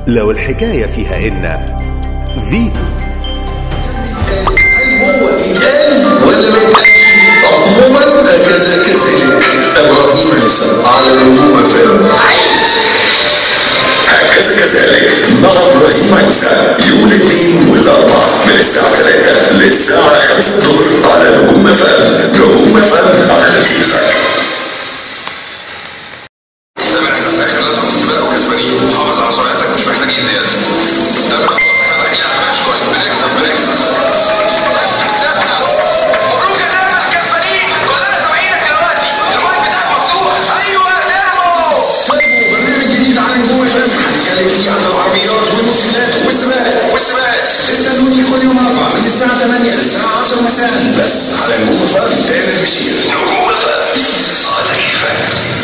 لو الحكاية فيها إن فيتو. هل هو يتقال ولا ما يتقالش؟ عموما هكذا كذلك. ابراهيم هيثم على نجوم FM. هكذا كذلك مع ابراهيم هيثم يوم الاثنين والاربعاء من الساعة 3 للساعة 5 الظهر على نجوم FM. نجوم FM على كيفك. استنوني كل يوم 4 من الساعة 8 للساعة 10 مساء بس على نجوم FM. تامر بشير. نجوم FM على كيفك.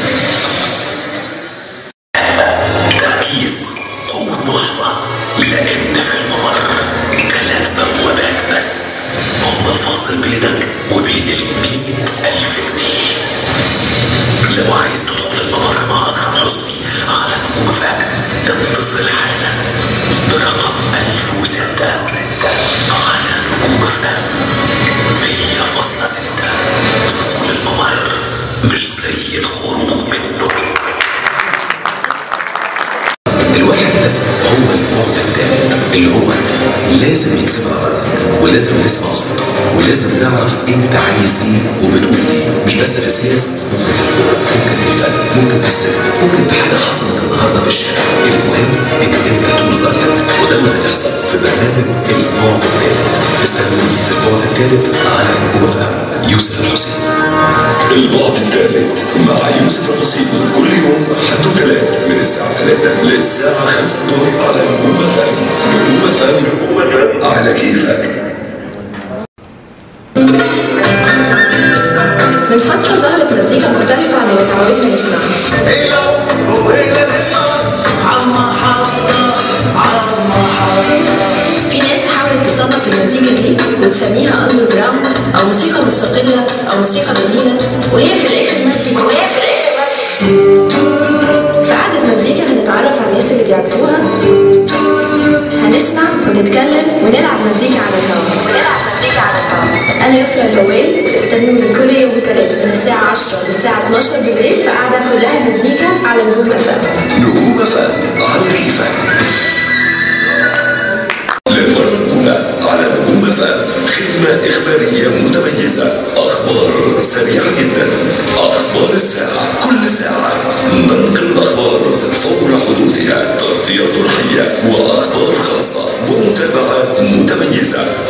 تركيز، قوة ملاحظة، لأن في الممر 3 بوابات بس هم الفاصل بينك وبين 100,000 جنيه. لو عايز تدخل الممر مع أكرم حسني على نجوم FM اتصل حالا برقم 1006 على نجوم FM 100.6. دخول الممر مش زي الخروج منه. الواحد هو البعد الثالث اللي هو لازم يتسمع رأيك ولازم نسمع صوتك ولازم نعرف انت عايز ايه وبتقول ايه. مش بس في السياسة، ممكن في الكورة، ممكن في الفن، ممكن في السينما، ممكن في حاجة حصلت النهارده في الشارع. المهم ان انت تقول رأيك، وده اللي هيحصل في برنامج البعد الثالث. استنوني في البعد الثالث على نجوم FM. يوسف الحسيني. البعد الثالث مع يوسف الحسيني كل يوم حد وثلاث من الساعة 3 للساعة 5 الظهر على نجوم FM. نجوم FM على كيفك. من فترة ظهرت مزيكا مختلفة عن اللي اتعودنا نسمعها. في ناس حاولت تصنف المزيكا دي وتسميها أندر جراوند أو موسيقى مستقلة أو موسيقى بديلة، وهي في الآخر مزيكا. في قعدة مزيكا هنتعرف على الناس اللي بيعملوها، هنسمع ونتكلم ونلعب مزيكا على الهواء. أنا يسرا الهوال. استنوني كل يوم 3 من الساعة 10 للساعة 12 بالليل في قعدة كلها مزيكا على نجوم FM. نجوم FM على كيفك. للمرة الأولى على نجوم FM خدمة إخبارية متميزة، أخبار سريعة جدا، أخبار الساعة كل ساعة، ننقل الأخبار فور حدوثها، تغطية حية وأخبار خاصة ومتابعة متميزة.